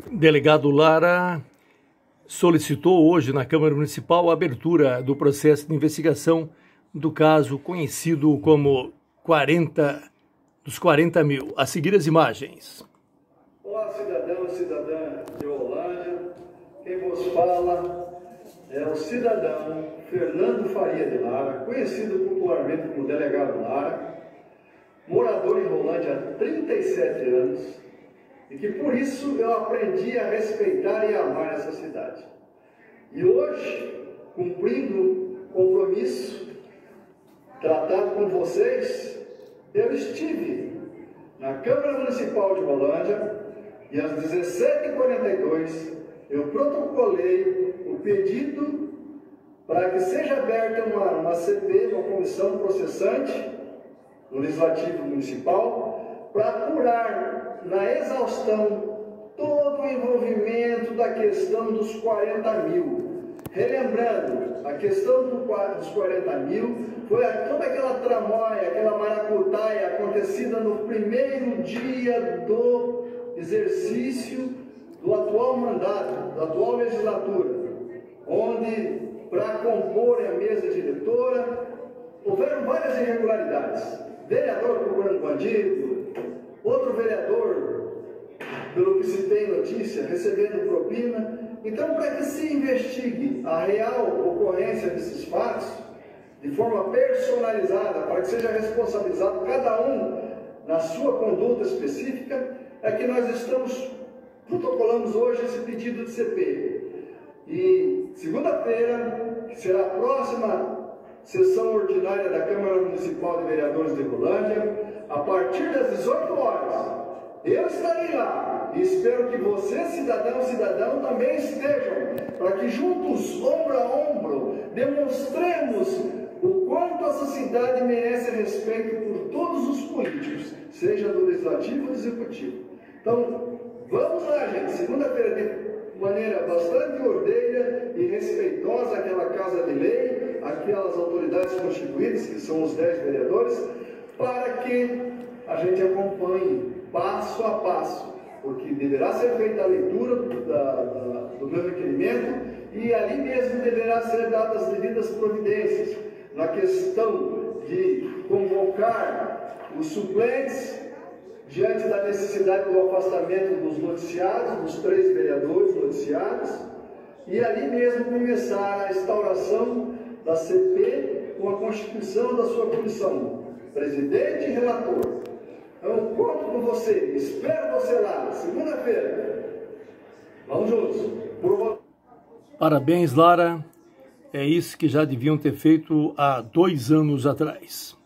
Delegado Lara solicitou hoje na Câmara Municipal a abertura do processo de investigação do caso conhecido como 40 mil. A seguir as imagens. Olá, cidadão e cidadã de Rolândia. Quem vos fala é o cidadão Fernando Faria de Lara, conhecido popularmente como Delegado Lara, morador em Rolândia há 37 anos, e que por isso eu aprendi a respeitar e amar essa cidade. E hoje, cumprindo o compromisso tratado com vocês, eu estive na Câmara Municipal de Rolândia e às 17h42 eu protocolei o pedido para que seja aberta uma CP, uma comissão processante no Legislativo Municipal, para apurar na exaustão todo o envolvimento da questão dos 40 mil. Relembrando, a questão dos 40 mil foi toda aquela tramóia, aquela maracutaia acontecida no primeiro dia do exercício do atual mandato, da atual legislatura, onde, para compor a mesa diretora, houveram várias irregularidades. Vereador procurando bandido, outro vereador, pelo que se tem notícia, recebendo propina. Então, para que se investigue a real ocorrência desses fatos, de forma personalizada, para que seja responsabilizado cada um na sua conduta específica, é que nós protocolamos hoje esse pedido de CP. E segunda-feira, que será a próxima sessão ordinária da Câmara Municipal de Vereadores de Rolândia, a partir das 18 horas, eu estarei lá e espero que você, cidadão e cidadão, também estejam, para que juntos, ombro a ombro, demonstremos o quanto essa cidade merece respeito por todos os políticos, seja do Legislativo ou do Executivo. Então, vamos lá, gente, segunda-feira, de maneira bastante ordeira e respeitosa àquela Casa de Lei, aquelas autoridades constituídas, que são os 10 vereadores, para que a gente acompanhe passo a passo, porque deverá ser feita a leitura do meu requerimento e ali mesmo deverá ser dadas as devidas providências na questão de convocar os suplentes diante da necessidade do afastamento dos noticiados, dos 3 vereadores noticiados, e ali mesmo começar a instauração da CP com a constituição da sua comissão, presidente e relator. Então, conto com você, espero você lá, segunda-feira. Vamos juntos. Parabéns, Lara. É isso que já deviam ter feito há 2 anos atrás.